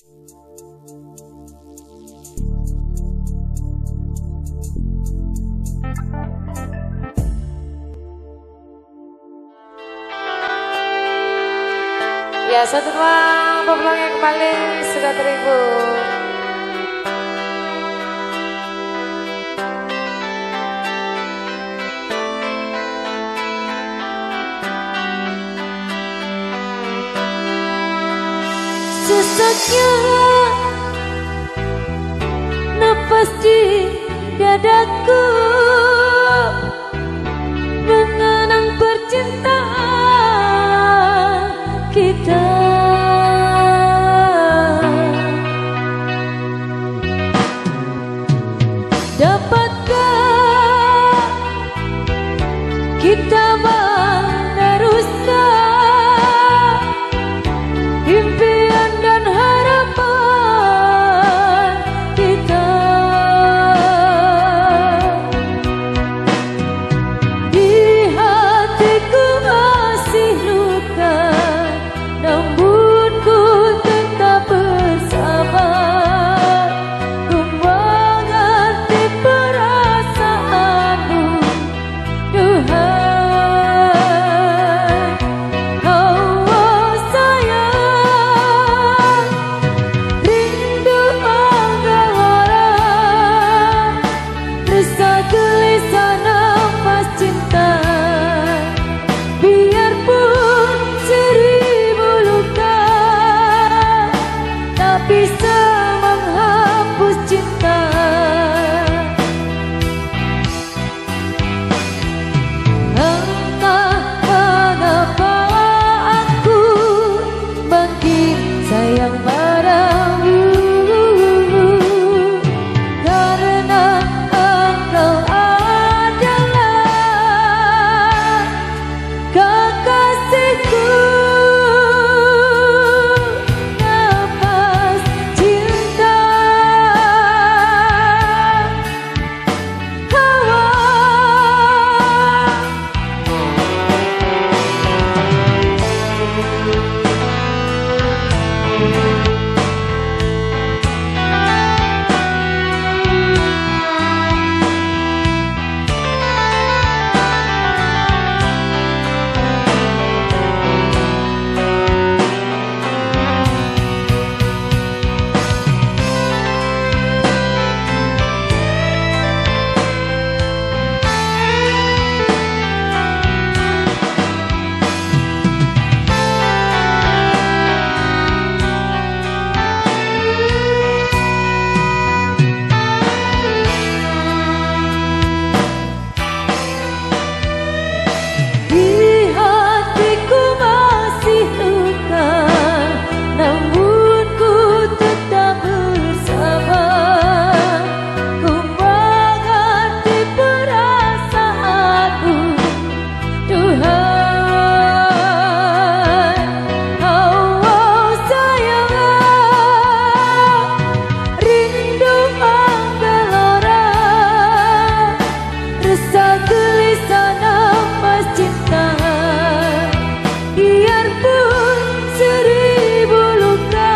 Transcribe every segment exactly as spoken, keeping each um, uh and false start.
Ya, satu ruang pemenangnya kembali sudah terhibur. Sesaknya nafas di dadaku mengenang percintaan kita. Dapatkah kita meneruskan impian dan harapan kita? Di hatiku masih luka, namun ku tetap bersabar. Ku mengerti perasaanmu, duhai oh sayang. Rindu menggelora, resah gelisah nafas cinta. Biarpun seribu luka, tak bisa menghapus cinta. Entah mengapa aku makin sayang padamu, karena engkau adalah kekasihku, nafas cinta. Hawa di hatiku masih luka, namun ku tetap bersabar. Ku mengerti perasaanmu, duhai oh sayang. Rindu menggelora, resah gelisah nafas cinta. Biarpun seribu luka,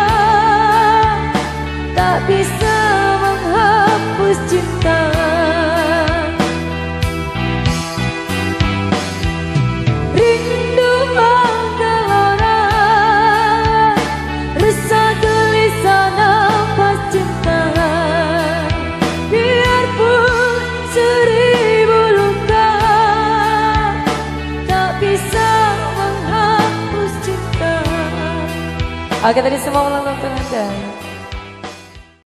tak bisa menghapus cinta. Rindu menggelora, resah gelisah nafas cinta. Biarpun seribu luka, tak bisa menghapus cinta. Oke, tadi semua ulang waktu Anda.